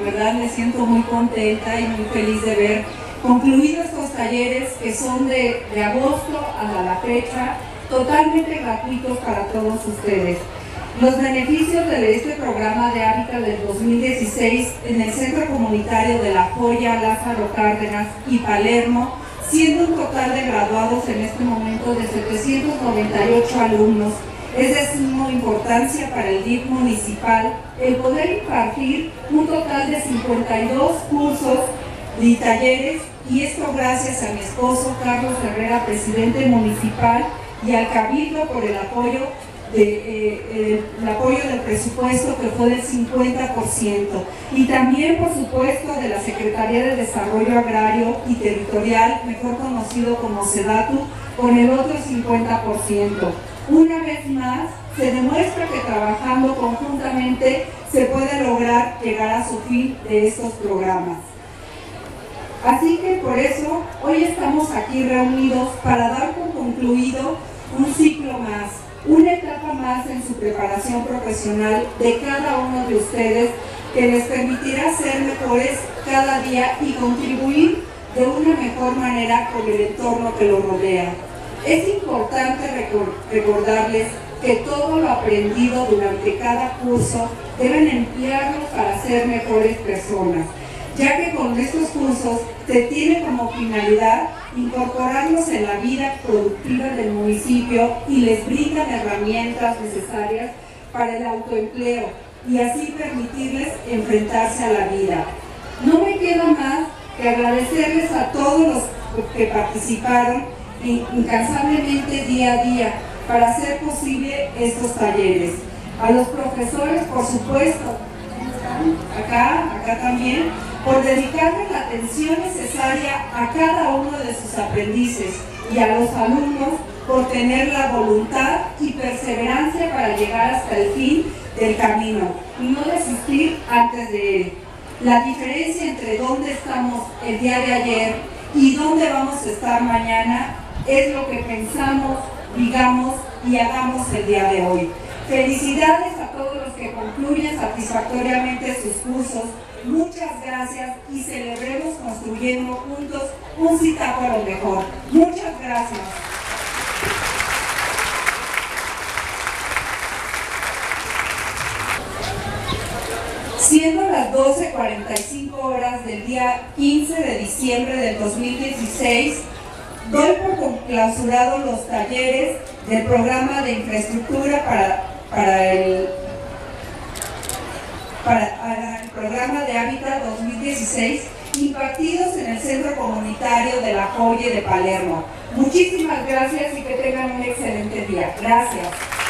verdad me siento muy contenta y muy feliz de ver concluidos estos talleres que son de agosto hasta la fecha, totalmente gratuitos para todos ustedes. Los beneficios de este programa de Hábitat del 2016 en el Centro Comunitario de La Joya, Lázaro Cárdenas y Palermo, siendo un total de graduados en este momento de 798 alumnos. Es de suma importancia para el DIF municipal el poder impartir un total de 52 cursos y talleres, y esto gracias a mi esposo Carlos Herrera, presidente municipal, y al Cabildo por el apoyo del presupuesto, que fue del 50%, y también por supuesto de la Secretaría de Desarrollo Agrario y Territorial, mejor conocido como SEDATU, con el otro 50%. Una vez más se demuestra que trabajando conjuntamente se puede lograr llegar a su fin de estos programas. Así que por eso hoy estamos aquí reunidos para dar por concluido un ciclo más, una etapa más en su preparación profesional de cada uno de ustedes, que les permitirá ser mejores cada día y contribuir de una mejor manera con el entorno que los rodea. Es importante recordarles que todo lo aprendido durante cada curso deben emplearlo para ser mejores personas, ya que con estos cursos se tiene como finalidad incorporarlos en la vida productiva del municipio y les brindan herramientas necesarias para el autoempleo y así permitirles enfrentarse a la vida. No me queda más que agradecerles a todos los que participaron incansablemente día a día para hacer posible estos talleres. A los profesores, por supuesto, acá también, por dedicarle la atención necesaria a cada uno de sus aprendices, y a los alumnos por tener la voluntad y perseverancia para llegar hasta el fin del camino y no desistir antes de él. La diferencia entre dónde estamos el día de ayer y dónde vamos a estar mañana es lo que pensamos, digamos y hagamos el día de hoy. Felicidades a todos los que concluyen satisfactoriamente sus cursos. Muchas gracias y celebremos construyendo juntos un Zitácuaro a lo mejor. Muchas gracias. Siendo las 12:45 horas del día 15 de diciembre del 2016, doy por clausurados los talleres del programa de infraestructura para el programa de Hábitat 2016, impartidos en el Centro Comunitario de La Joya de Palermo. Muchísimas gracias y que tengan un excelente día. Gracias.